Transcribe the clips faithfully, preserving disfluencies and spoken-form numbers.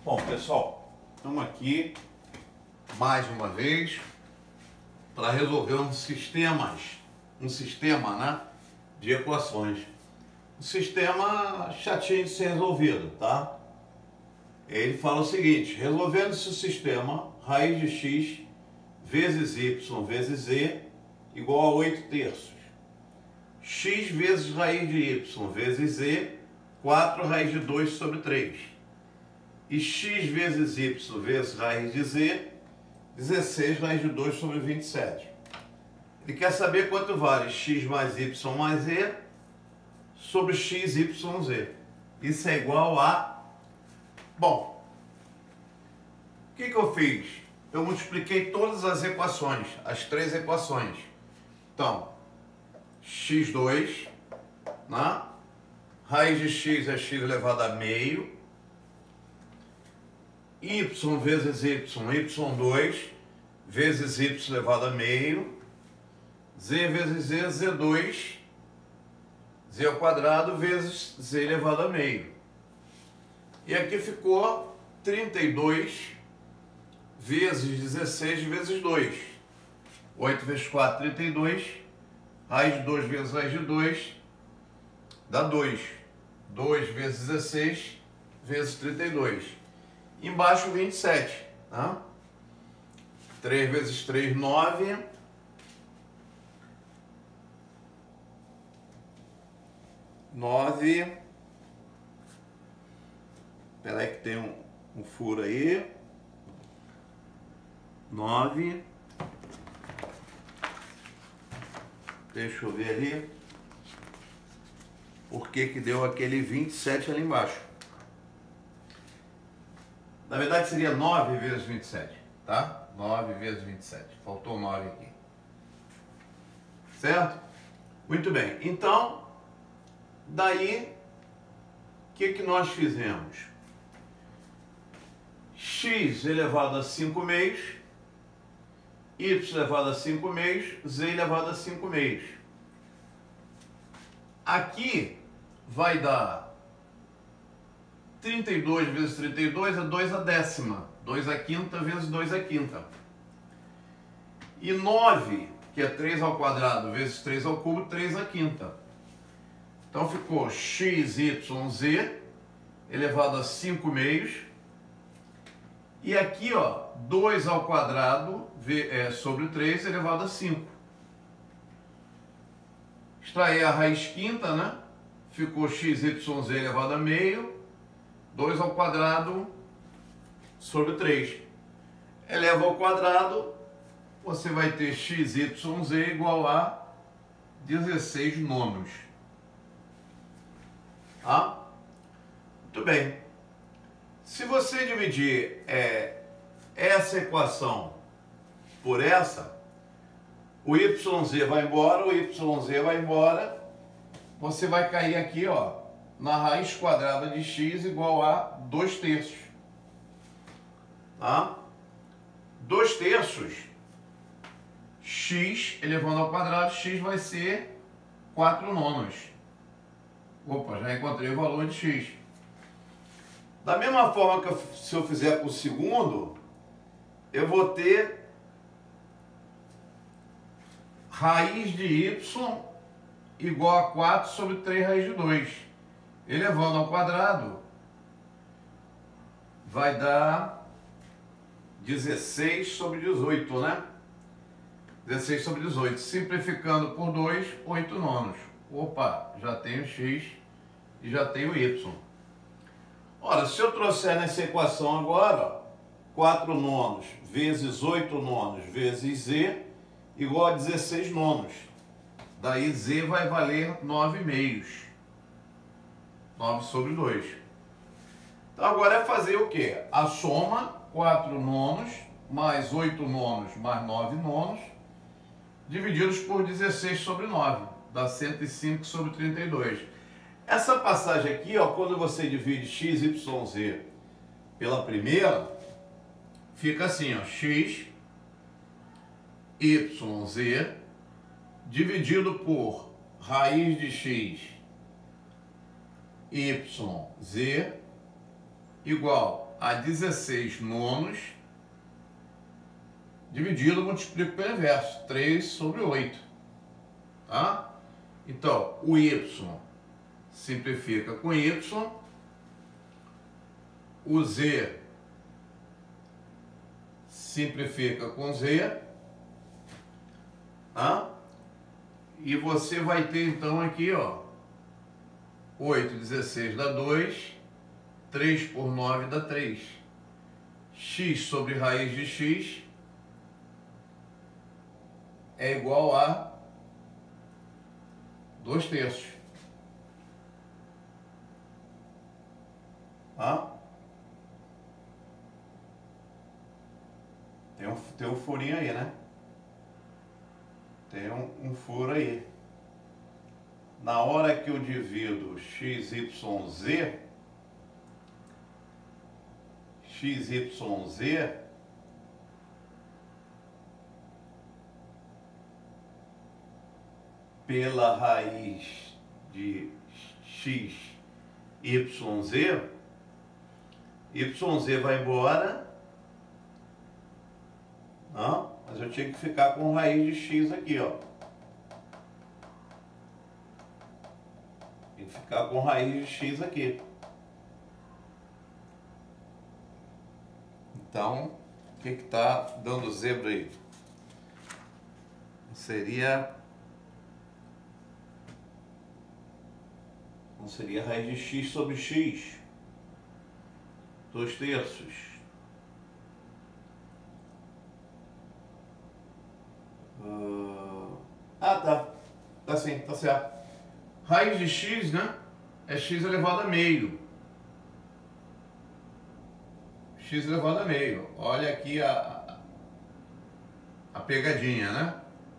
Bom, pessoal, estamos aqui mais uma vez para resolver um sistemas, um sistema, né, de equações. Um sistema chatinho de ser resolvido, tá? Ele fala o seguinte: resolvendo-se o sistema, raiz de x vezes y vezes z igual a oito terços. X vezes raiz de y vezes z, quatro raiz de dois sobre três. E x vezes y vezes raiz de z, dezesseis raiz de dois sobre vinte e sete. Ele quer saber quanto vale x mais y mais z sobre x, y, z. Isso é igual a... Bom, o que que eu fiz? Eu multipliquei todas as equações, as três equações. Então, x dois, né? Raiz de x é x elevado a meio, y vezes y, y dois, vezes y elevado a meio, z vezes z, z dois, z ao quadrado, vezes z elevado a meio. E aqui ficou trinta e dois vezes dezesseis vezes dois. oito vezes quatro, trinta e dois. Raiz de dois vezes raiz de dois dá dois. dois vezes dezesseis vezes trinta e dois. Embaixo vinte e sete. Tá? três vezes três, nove. nove. Espera aí que tem um, um furo aí. nove. Deixa eu ver ali. Por que que deu aquele vinte e sete ali embaixo? Na verdade seria nove vezes vinte e sete, tá? nove vezes vinte e sete. Faltou nove aqui. Certo? Muito bem. Então, daí, o que que nós fizemos? X elevado a cinco meios, y elevado a cinco meios, z elevado a cinco meios. Aqui vai dar trinta e dois vezes trinta e dois é dois a décima, dois a quinta vezes dois a quinta. E nove, que é três ao quadrado vezes três ao cubo, três a quinta. Então ficou x, y, z elevado a cinco meios. E aqui, ó, dois ao quadrado é, sobre três elevado a cinco. Extrair a raiz quinta, né? Ficou x, y, z elevado a meio. dois ao quadrado sobre três. Eleva ao quadrado, você vai ter x, y, z igual a dezesseis nonos. Tá? Muito bem. Se você dividir é, essa equação por essa, o yz vai embora, o yz vai embora, você vai cair aqui, ó, na raiz quadrada de x igual a dois terços. Tá? dois terços, x elevando ao quadrado, x vai ser quatro nonos. Opa, já encontrei o valor de x. Da mesma forma que eu, se eu fizer para o segundo, eu vou ter raiz de y igual a quatro sobre três raiz de dois. Elevando ao quadrado, vai dar dezesseis sobre dezoito, né? dezesseis sobre dezoito. Simplificando por dois, oito nonos. Opa, já tenho x e já tenho y. Ora, se eu trouxer nessa equação agora, quatro nonos vezes oito nonos vezes z igual a dezesseis nonos. Daí z vai valer nove meios. nove sobre dois. Então agora é fazer o quê? A soma, quatro nonos, mais oito nonos, mais nove nonos, divididos por dezesseis sobre nove. Dá cento e cinco sobre trinta e dois. Essa passagem aqui, ó, quando você divide x, y, z pela primeira, fica assim, ó, x, y, z, dividido por raiz de x, y, z, igual a dezesseis nonos dividido, multiplico pelo inverso, três sobre oito, tá? Então, o y simplifica com y, o z simplifica com z, tá? E você vai ter então aqui, ó, oito, dezesseis dá dois, três por nove dá três. X sobre raiz de x é igual a dois terços. Tá? Tem um, tem um furinho aí, né? Tem um, um furo aí. Na hora que eu divido x, y, z, x, y, z, pela raiz de x, y, z, y, z vai embora, não, mas eu tinha que ficar com raiz de x aqui, ó. Tem que ficar com raiz de x aqui. Então, o que que tá dando zebra aí? Seria... Não seria raiz de x sobre x? dois terços. Uh... Ah, tá. Tá sim, tá certo. Raiz de x, né? É x elevado a meio. X elevado a meio. Olha aqui a, a pegadinha, né?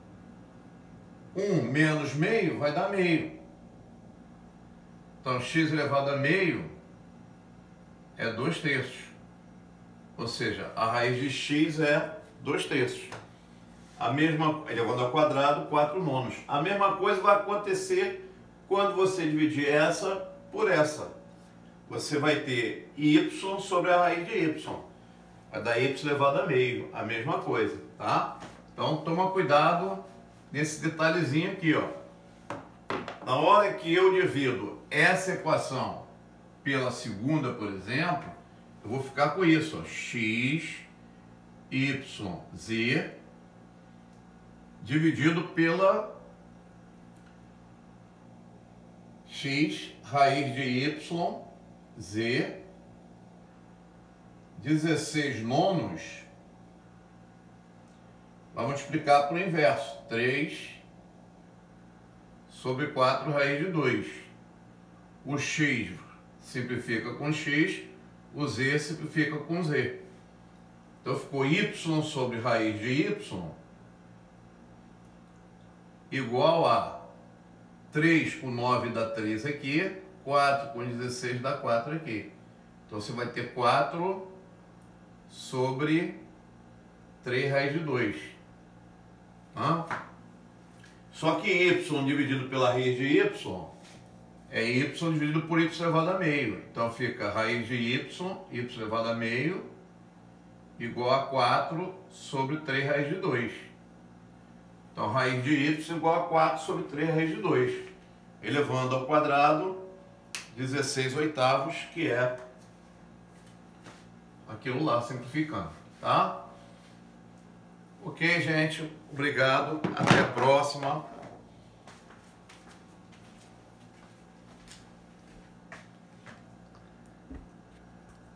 um menos meio vai dar meio. Então, x elevado a meio é dois terços. Ou seja, a raiz de x é dois terços. A mesma, elevado ao quadrado, quatro nonos. A mesma coisa vai acontecer quando você dividir essa por essa. Você vai ter y sobre a raiz de y. Vai dar y elevado a meio. A mesma coisa, tá? Então, toma cuidado nesse detalhezinho aqui, ó. Na hora que eu divido essa equação pela segunda, por exemplo, eu vou ficar com isso, ó, x, y, z, dividido pela x, raiz de y, z, dezesseis nonos, vai multiplicar para o inverso, três sobre quatro raiz de dois. O x simplifica com x, o z simplifica com z. Então ficou y sobre raiz de y igual a três com nove dá três aqui, quatro com dezesseis dá quatro aqui. Então você vai ter quatro sobre três raiz de dois. Hã? Só que y dividido pela raiz de y é y dividido por y elevado a meio. Então fica raiz de y, y elevado a meio, igual a quatro sobre três raiz de dois. Então raiz de y igual a quatro sobre três raiz de dois. Elevando ao quadrado, dezesseis oitavos, que é aquilo lá, simplificando, tá? Ok, gente? Obrigado. Até a próxima.